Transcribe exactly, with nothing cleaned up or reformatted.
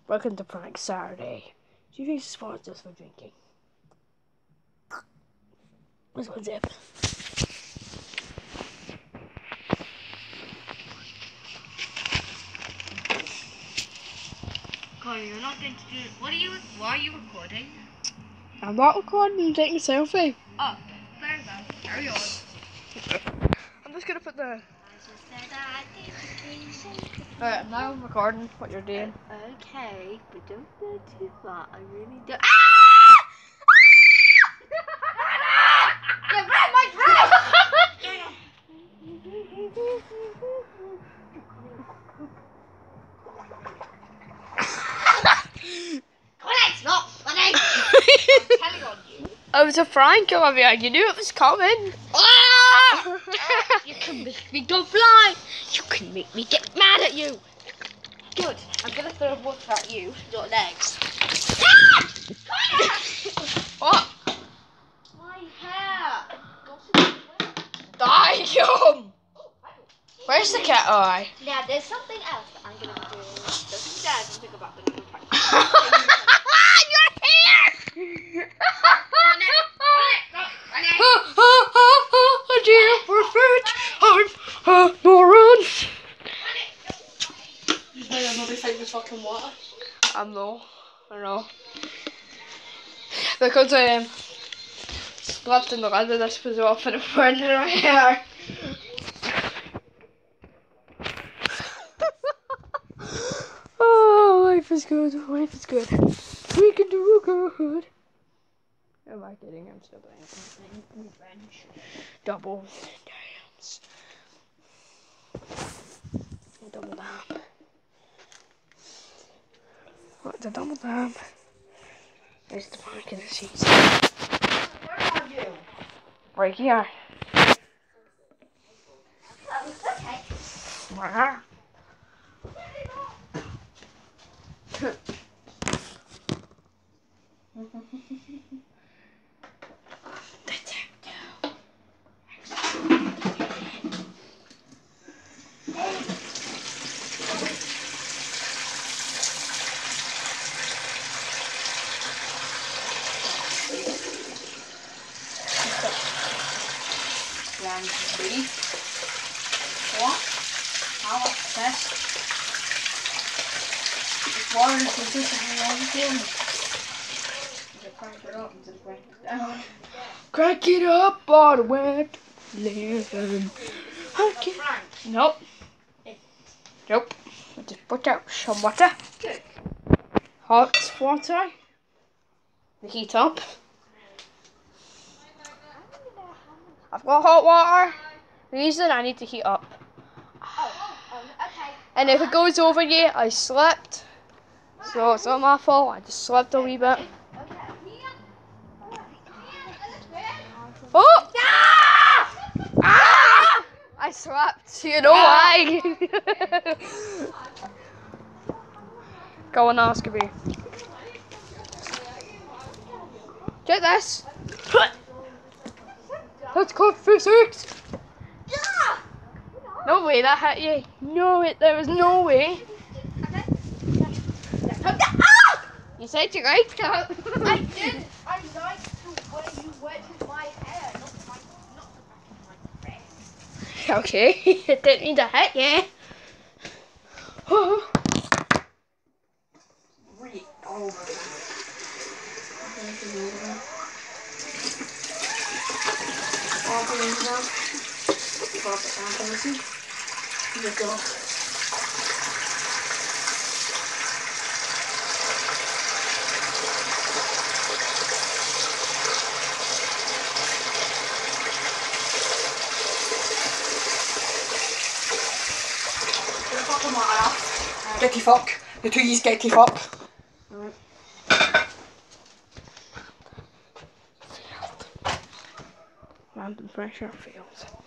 Welcome to Prank Saturday. Do you think sponsors us for drinking? Let's go zip. Connor, you're not going to do it. What are you? Why are you recording? I'm not recording, I'm taking a selfie. Oh, fair enough. Carry on. I'm just gonna put the. Alright, I'm now recording what you're doing. Okay, but don't go too far. I really don't. Ah! You read my dress! It's not funny. I'm telling on you. I was a prank, Olivia. You knew it was coming. Ah! You can make me go blind. You can make me get mad at you. Good. I'm gonna throw water at you. Your legs. What? My hair. Damn! Where's the cat eye? Now there's something else that I'm gonna be doing. Don't you dare to think about the number five. Your hair! Dear perfect, I'm a moron. You better not be fighting this fucking water. I know, I know. Because I um, slept in the lid of this was off and it burned in my hair. Oh, life is good, life is good. We can do good. Am I kidding? I'm still playing revenge. Double dance. Double dam. What's a double dam? There's the mark in the seats. Where are you? Right here. Oh, okay. Wow. Round three. What? How obsessed? It's water is consistently on the film. Crank it up instead of crank it down. Crank it up all the way to eleven. Okay. Nope. Nope. I just put out some water. Good. Hot water. The heat up. I've got hot water. The reason I need to heat up. Oh, oh, okay. And if it goes over you, I slept. So it's not my fault. I just slept a wee bit. Oh! Ah! Ah! I slept. You know why? Go on, ask me. Get this. That's called physics. No way that hit you. No, it, there was no way. You said you liked it. I did. I liked the way you wet my hair, not my, not the back of my dress. Okay, it didn't need to hit you. Oh. Read over. All the way down. Pop it down to listen. Here we go. Getty fuck. The two years getty fuck. Alright. Failed. Random pressure failed.